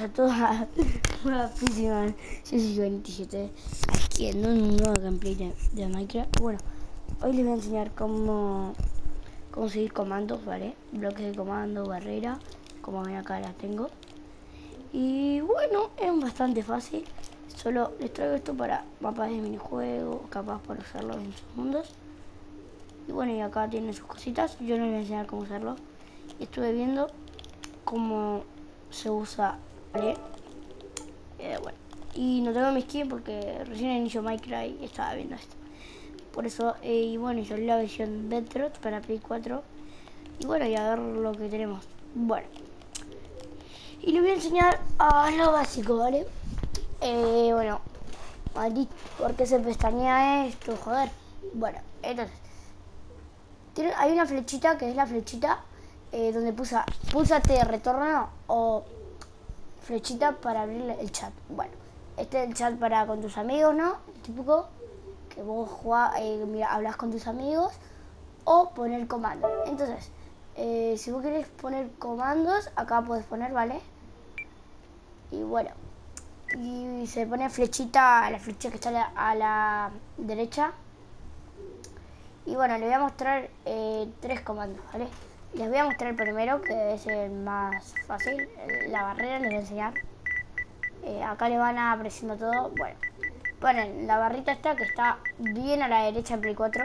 a todos a una próxima. Yo soy Joan97, aquí en un nuevo gameplay de Minecraft. Bueno, hoy les voy a enseñar cómo seguir comandos, ¿vale? Bloques de comando, barrera, como ven acá las tengo. Y bueno, es bastante fácil. Solo les traigo esto para mapas de minijuegos, capaz para usarlo en sus mundos. Y bueno, y acá tienen sus cositas. Yo no les voy a enseñar cómo hacerlo. Estuve viendo cómo se usa, ¿vale? Bueno, y no tengo mi skin porque recién inicio Minecraft y estaba viendo esto. Por eso, y bueno, yo la versión Bedrock para Play 4. Y bueno, y a ver lo que tenemos. Bueno, y les voy a enseñar a lo básico, ¿vale? Bueno, maldito, ¿por qué se pestañea esto? Joder. Bueno, entonces, hay una flechita que es la flechita donde púlsate retorno o flechita para abrir el chat. Bueno, este es el chat para con tus amigos, ¿no? El típico que vos jugás, mira, hablas con tus amigos o poner comandos. Entonces, si vos querés poner comandos, acá podés poner, ¿vale? Y bueno, y se pone flechita, la flecha que está a la derecha. Y bueno, les voy a mostrar 3 comandos, ¿vale? Les voy a mostrar el primero, que es el más fácil, la barrera, les voy a enseñar. Acá le van apareciendo todo. Bueno, ponen la barrita esta que está bien a la derecha en Play 4.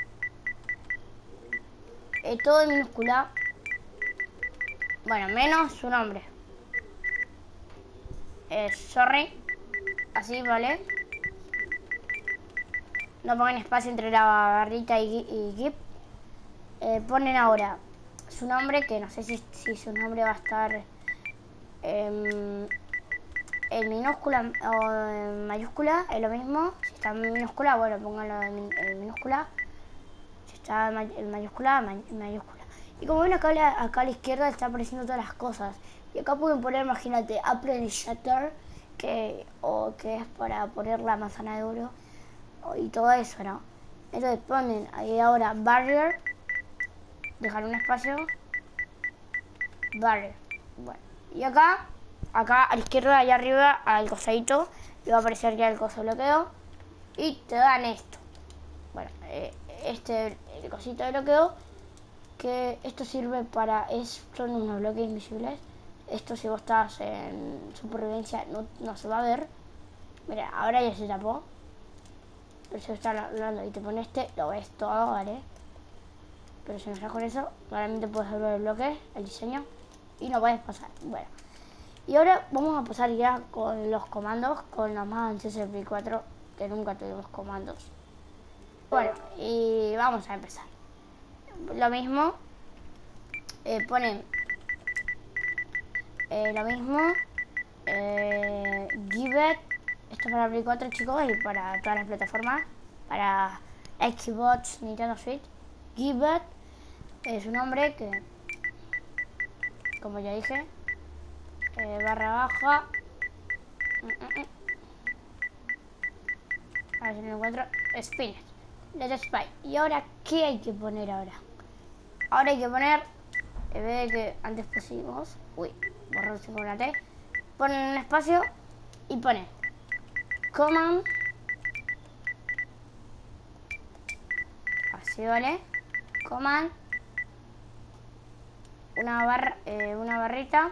Todo en minúscula. Bueno, menos su nombre. Sorry. Así, ¿vale? No pongan espacio entre la barrita y GIF. Ponen ahora su nombre, que no sé si su nombre va a estar en minúscula o en mayúscula, es lo mismo. Si está en minúscula, bueno, pónganlo en minúscula. Si está en mayúscula, en mayúscula. Y como ven acá a la izquierda está apareciendo todas las cosas. Y acá pueden poner, imagínate, Apple Shutter, que es para poner la manzana de oro y todo eso, ¿no? Entonces ponen ahí ahora barrier, dejar un espacio, barrier. Bueno, y acá a la izquierda, allá arriba, al cosadito, le va a aparecer ya el coso bloqueo y te dan esto. Bueno, el cosito de bloqueo, que esto sirve para, son unos bloques invisibles. Esto, si vos estás en supervivencia, no se va a ver. Mira, ahora ya se tapó, pero si está hablando y te pone lo ves todo, ¿vale? Pero si no estás con eso, claramente puedes ver el bloque, el diseño, y no puedes pasar. Bueno, y ahora vamos a pasar ya con los comandos, con los más avanzados de Play 4, que nunca tuvimos comandos. Bueno, y vamos a empezar. Lo mismo, ponen lo mismo, give it, esto para Play 4, chicos, y para todas las plataformas, para Xbox, Nintendo Switch. Give it es un nombre que, como ya dije, barra baja, a ver si me encuentro, Spinner, Let's Spy. Y ahora, ¿qué hay que poner ahora? Ahora hay que poner, en vez de que antes pusimos, borrar sin una T, ponen un espacio y ponen command, así, ¿vale? Command, una barrita,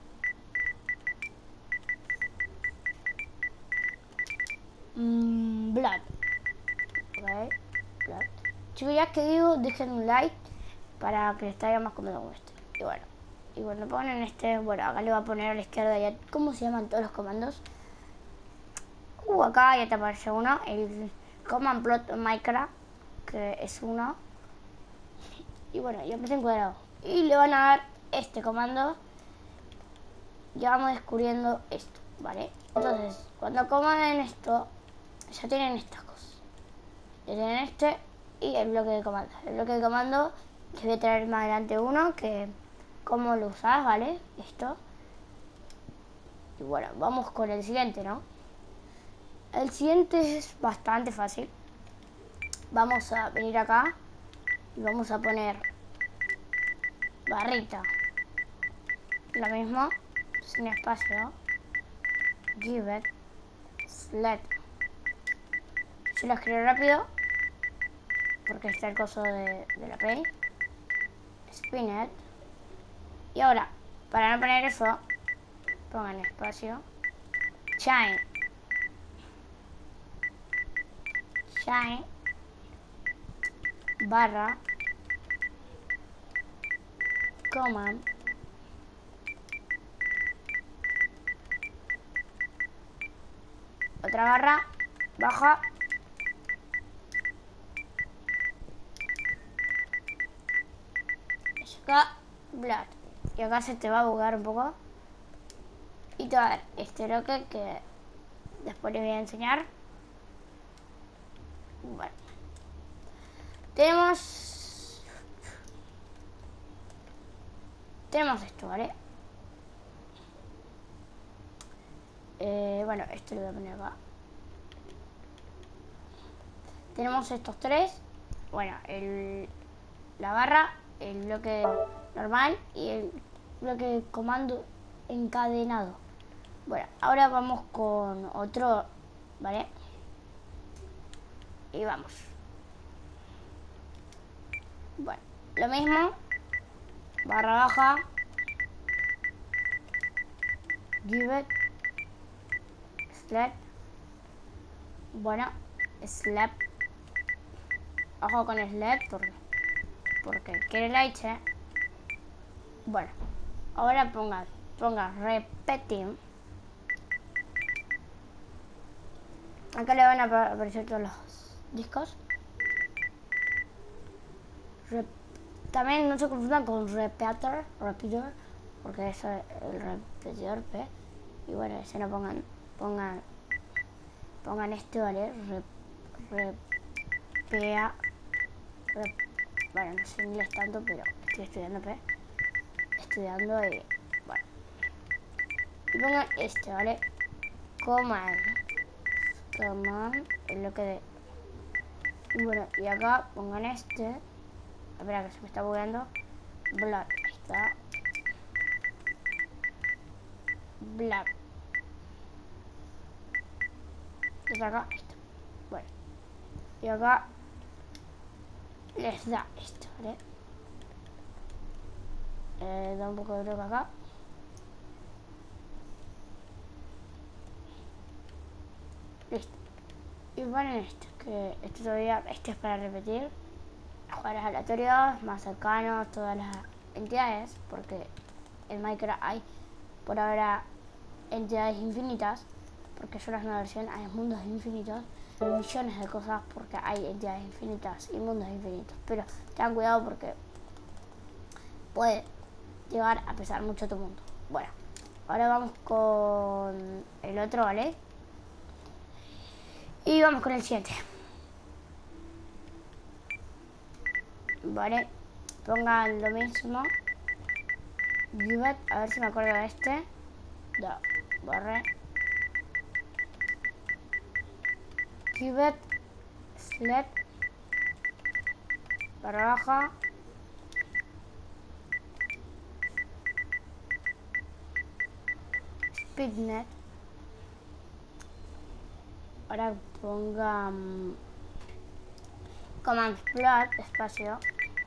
blood, ok, blood. Chicos, ya que digo, dejen un like para que les traiga más contenido como este. Y cuando ponen bueno, acá le va a poner a la izquierda ya cómo se llaman todos los comandos. Acá ya te aparece uno, el command plot Minecraft, que es uno. Y bueno, ya empecé en cuadrado. Y le van a dar este comando. Ya vamos descubriendo esto, ¿vale? Entonces, cuando comandan esto, ya tienen estas cosas. Ya tienen y el bloque de comando. El bloque de comando, les voy a traer más adelante uno, que cómo lo usás, ¿vale? Esto. Y bueno, vamos con el siguiente, ¿no? El siguiente es bastante fácil. Vamos a venir acá y vamos a poner barrita. Lo mismo, sin espacio, ¿no? give it, select. Yo lo escribo rápido porque está el coso de la Play. Spin it. Y ahora, para no poner eso, pongan espacio. Shine. Shine. Barra. Command. Otra barra. Baja. Acá, blood. Y acá se te va a buguear un poco. Y te va a dar este bloque que después les voy a enseñar. Bueno. Tenemos esto, ¿vale? Bueno, esto lo voy a poner acá. Tenemos estos tres. Bueno, la barra, el bloque normal y el bloque comando encadenado. Bueno, ahora vamos con otro, ¿vale? Y vamos. Bueno, lo mismo. Barra baja. Give it. Slap. Bueno, slap. Ojo con slap porque quiere leche. Bueno, ahora ponga repetir. Acá le van a aparecer todos los discos. También no se confundan con repeater, porque eso es el repetidor P. Y bueno, si no pongan este, ¿vale? Bueno, no sé inglés tanto, pero estoy estudiando P. Estudiando y bueno. Y pongan este, ¿vale? Command, es lo que de. Y bueno, y acá pongan este. Espera que se me está bugueando. Blood, ahí está. Blood. Y acá esto. Bueno. Y acá les da esto, ¿vale? Da un poco de bloque acá. Listo. Y ponen esto, que esto todavía, este es para repetir. Jugadores aleatorios, más cercanos, todas las entidades, porque en Minecraft hay por ahora entidades infinitas, porque solo es una versión, hay mundos infinitos, millones de cosas porque hay entidades infinitas y mundos infinitos, pero tengan cuidado porque puede llegar a pesar mucho tu mundo. Bueno, ahora vamos con el otro, ¿vale? Y vamos con el siguiente. Vale, pongan lo mismo. Give it, a ver si me acuerdo de este. Ya, borré. Give it, select, barra baja. Speednet. Ahora pongan command plot, espacio.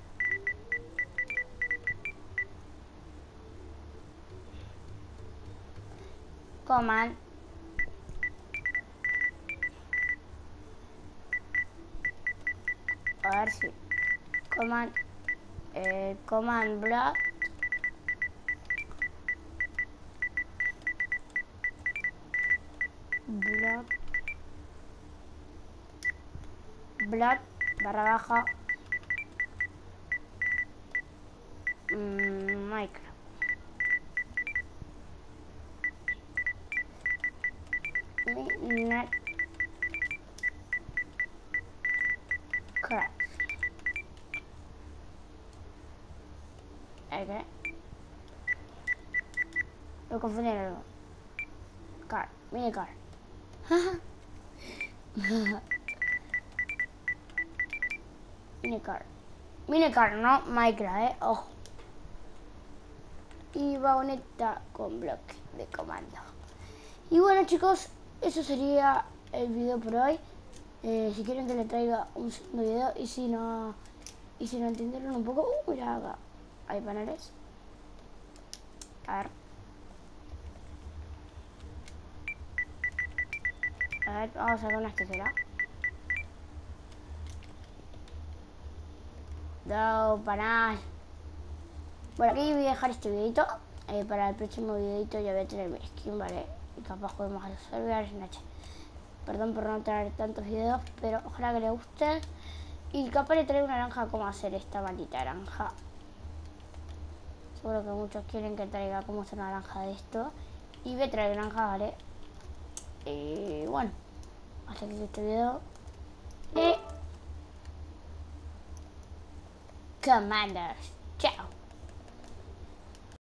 Command a ver si command block barra baja Minecraft. Net craft. Okay. Lo confundí algo. Car, minicar. Minicar, no Minecraft, ojo. Y vagoneta con bloque de comando. Y bueno, chicos, eso sería el video por hoy. Si quieren que le traiga un segundo video, y si no entendieron un poco, mira acá, hay paneles. A ver, vamos a sacar una tercera. No, para. Bueno, aquí voy a dejar este videito. Para el próximo videito ya voy a tener mi skin, ¿vale? Y capaz podemos hacer Snatch. Perdón por no traer tantos videos, pero ojalá que les guste. Y capaz le traigo una naranja, cómo hacer esta maldita naranja. Seguro que muchos quieren que traiga cómo hacer una naranja de esto. Y voy a traer naranja, ¿vale? Y bueno, hasta aquí este video. Y Commanders, chao.